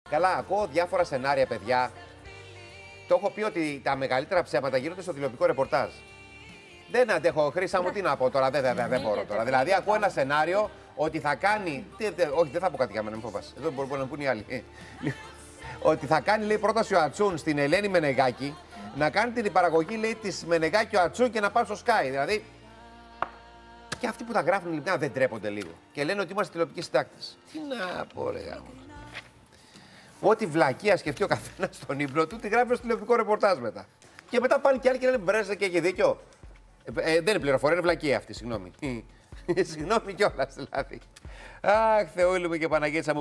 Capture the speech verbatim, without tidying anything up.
Καλά, ακούω διάφορα σενάρια, παιδιά. Το έχω πει ότι τα μεγαλύτερα ψέματα γίνονται στο τηλεοπτικό ρεπορτάζ. Δεν αντέχω, Χρύσα μου, τι να πω τώρα, δεν, δεν, δεν μπορώ τώρα. Δηλαδή, ακούω ένα σενάριο ότι θα κάνει. Τι, τε, όχι, δεν θα πω κάτι για μένα, μην φοβάσαι. Εδώ μπορεί να πούνε οι άλλοι. Ότι θα κάνει, λέει, πρόταση ο Ατσούν στην Ελένη Μενεγάκη να κάνει την παραγωγή, λέει, τη Μενεγάκη ο Ατσούν και να πάει στο Sky. Δηλαδή. Και αυτοί που τα γράφουν λοιπόν δεν τρέπονται λίγο. Και λένε ότι είμαστε τηλεοπτικοί συντάκτες. Τι να πω, ρε γάμο. Ό,τι βλακεία σκεφτεί ο καθένας στον ύπνο του, τη γράφει στο τηλεοπτικό ρεπορτάζ μετά. Και μετά πάνε και άλλοι και λένε Μπρέζε και έχει δίκιο. Ε, ε, δεν είναι πληροφορία, είναι βλακεία αυτή, συγγνώμη. Συγγνώμη κιόλας δηλαδή. Αχ, Θεούλη μου και Παναγίτσα μου.